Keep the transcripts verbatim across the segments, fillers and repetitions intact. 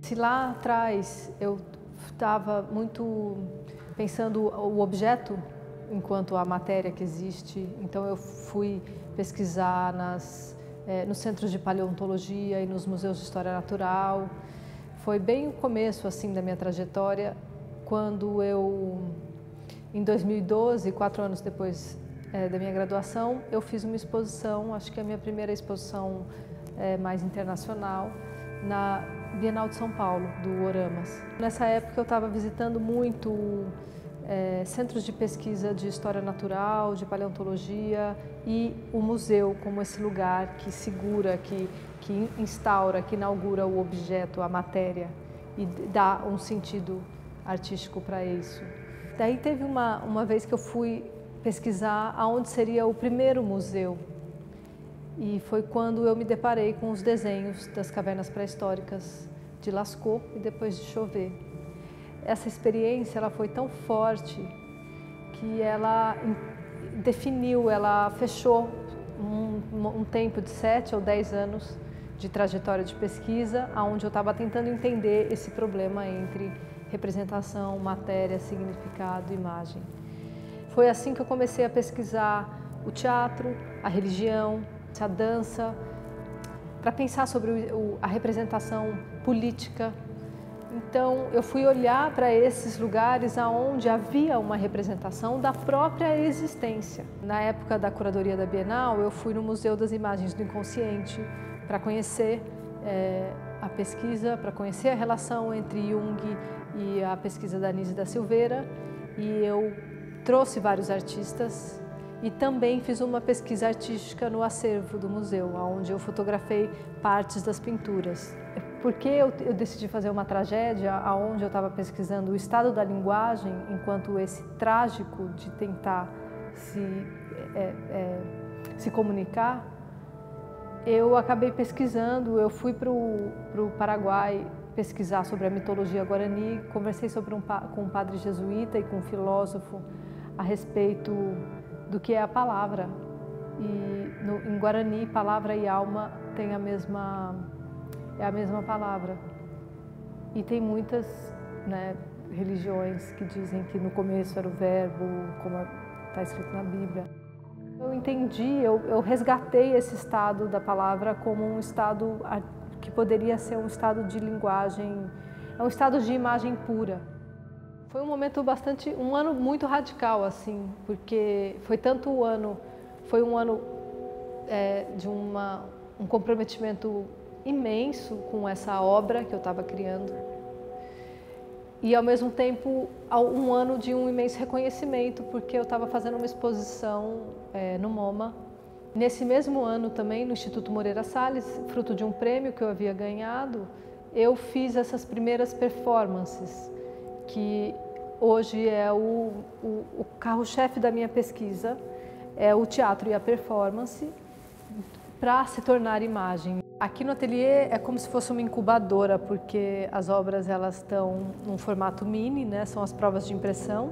Se lá atrás eu estava muito pensando o objeto enquanto a matéria que existe, então eu fui pesquisar nas, eh, nos centros de paleontologia e nos museus de história natural. Foi bem o começo assim da minha trajetória, quando eu, em dois mil e doze, quatro anos depois eh, da minha graduação, eu fiz uma exposição, acho que é a minha primeira exposição eh, mais internacional, na Bienal de São Paulo, do Oramas. Nessa época eu estava visitando muito é, centros de pesquisa de história natural, de paleontologia e o museu como esse lugar que segura, que, que instaura, que inaugura o objeto, a matéria e dá um sentido artístico para isso. Daí teve uma, uma vez que eu fui pesquisar aonde seria o primeiro museu. E foi quando eu me deparei com os desenhos das cavernas pré-históricas de Lascaux e depois de Chauvet. Essa experiência ela foi tão forte que ela definiu, ela fechou um, um tempo de sete ou dez anos de trajetória de pesquisa, onde eu estava tentando entender esse problema entre representação, matéria, significado, imagem. Foi assim que eu comecei a pesquisar o teatro, a religião, a dança, para pensar sobre o, a representação política. Então eu fui olhar para esses lugares aonde havia uma representação da própria existência. Na época da curadoria da Bienal, eu fui no Museu das Imagens do Inconsciente para conhecer é, a pesquisa, para conhecer a relação entre Jung e a pesquisa da Anísia da Silveira, e eu trouxe vários artistas. E também fiz uma pesquisa artística no acervo do museu, onde eu fotografei partes das pinturas. Por que eu, eu decidi fazer uma tragédia, onde eu estava pesquisando o estado da linguagem, enquanto esse trágico de tentar se, é, é, se comunicar, eu acabei pesquisando, eu fui para o Paraguai pesquisar sobre a mitologia guarani, conversei sobre um, com um padre jesuíta e com um filósofo a respeito do que é a palavra. E no, em Guarani, palavra e alma tem a mesma, é a mesma palavra. E tem muitas né, religiões que dizem que no começo era o verbo, como está escrito na Bíblia. Eu entendi, eu, eu resgatei esse estado da palavra como um estado que poderia ser um estado de linguagem, é um estado de imagem pura. Foi um momento bastante, um ano muito radical, assim, porque foi tanto o ano, foi um ano é, de uma, um comprometimento imenso com essa obra que eu estava criando e, ao mesmo tempo, um ano de um imenso reconhecimento, porque eu estava fazendo uma exposição é, no MoMA. Nesse mesmo ano também, no Instituto Moreira Salles, fruto de um prêmio que eu havia ganhado, eu fiz essas primeiras performances, que hoje é o, o, o carro-chefe da minha pesquisa, é o teatro e a performance, para se tornar imagem. Aqui no ateliê é como se fosse uma incubadora, porque as obras elas estão num formato mini, né? São as provas de impressão,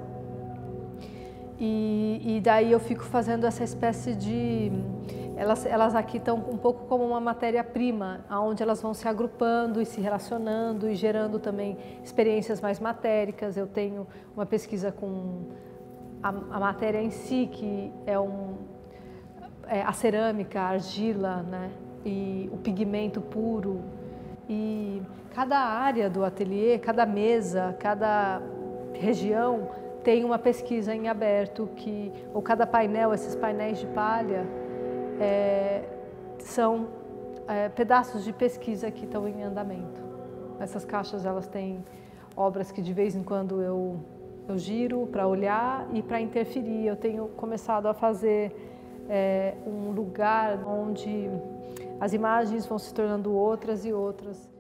e, e daí eu fico fazendo essa espécie de... Elas, elas aqui estão um pouco como uma matéria-prima, onde elas vão se agrupando e se relacionando e gerando também experiências mais matéricas. Eu tenho uma pesquisa com a, a matéria em si, que é, um, é a cerâmica, a argila, né? E o pigmento puro. E cada área do ateliê, cada mesa, cada região tem uma pesquisa em aberto, que, ou cada painel, esses painéis de palha, É, são é, pedaços de pesquisa que estão em andamento. Essas caixas elas têm obras que de vez em quando eu, eu giro para olhar e para interferir. Eu tenho começado a fazer é, um lugar onde as imagens vão se tornando outras e outras.